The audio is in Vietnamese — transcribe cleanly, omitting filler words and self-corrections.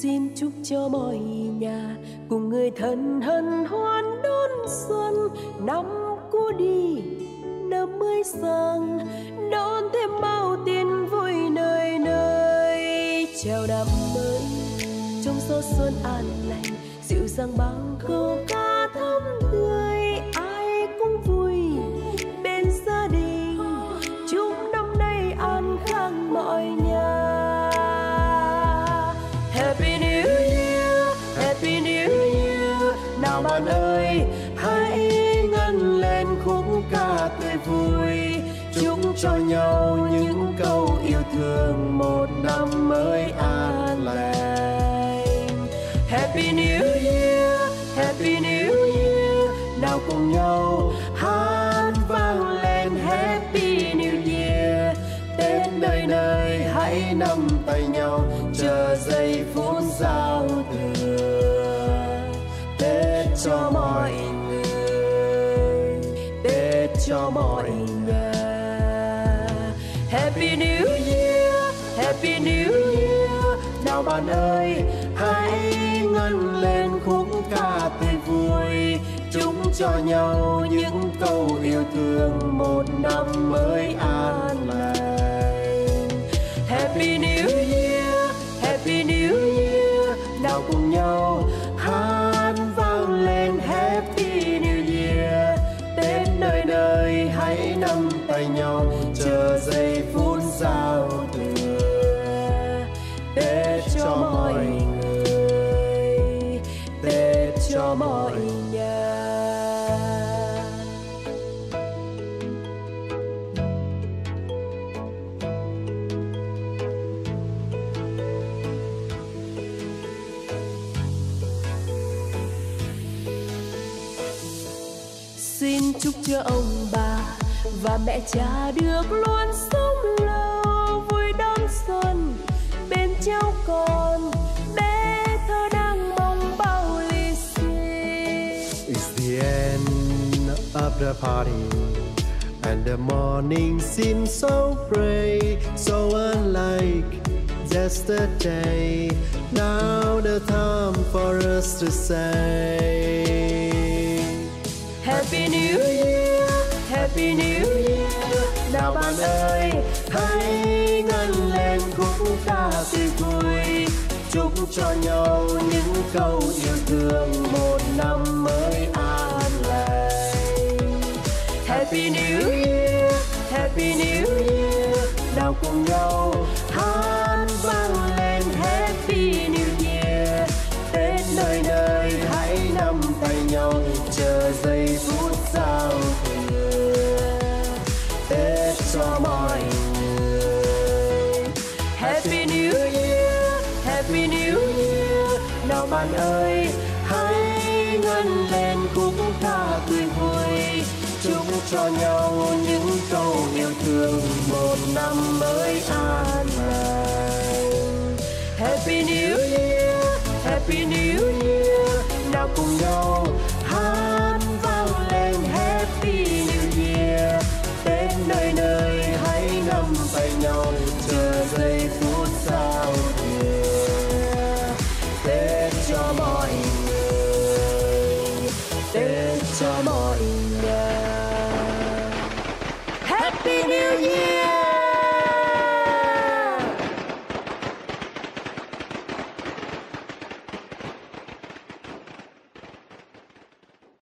Xin chúc cho mọi nhà cùng người thân hân hoan đón xuân, năm cũ đi năm mới sang, đón thêm bao tin vui nơi nơi. Chào năm mới trong gió xuân an lành, dịu dàng bao câu ca thắm tươi, ai cũng vui bên gia đình, chúc năm nay an khang mọi nhà. Happy New Year, Happy New Year. Nào bạn ơi, hãy ngân lên khúc ca tươi vui, chúc cho nhau những câu yêu thương, một năm mới an lành. Happy New Year, Happy New Year. Nào cùng nhau hát vang lên Happy New Year. Tết nơi nơi hãy nắm tay nhau, chờ giây phút giao thừa. Tết cho mọi người, Tết cho mọi nhà. Happy New Year, Happy New Year. Nào bạn ơi, hãy ngân lên khúc ca tươi vui, chúc cho nhau những câu yêu thương, một năm mới an lành. Happy New Year, Happy New Year. Nào cùng nhau hát vang lên Happy New Year. Tết nơi nơi hãy nắm tay nhau, chờ giây phút giao thừa. Tết cho mọi người, Tết cho mọi nhà. Xin chúc cho ông bà và mẹ cha được luôn sống lâu, vui đón xuân bên cháu con, bé thơ đang mong bao lì xì. It's the end of the party and the morning seems so gray, so unlike yesterday. Now the time for us to say Happy New Year, Happy New Year. nào bạn ơi, hãy ngân lên khúc ca tươi vui, chúc cho nhau những câu yêu thương, một năm mới an lành. Happy New Year, Happy New Year. Nào cùng nhau hát vang lên Happy New Year. Tết nơi nơi hãy nắm tay nhau, chờ giây phút giao thừa. Tết cho mọi người. Happy New Year, Happy New Year. Nào bạn ơi, hãy ngân lên khúc ca tươi vui, chúc cho nhau những câu yêu thương, một năm mới an lành. Happy New Year, Happy New Year. Nào cùng nhau hát vang lên Happy New Year. Tết nơi nơi hãy nắm tay nhau, chờ giây phút giao thừa. Tết cho mọi người, Tết cho mọi người.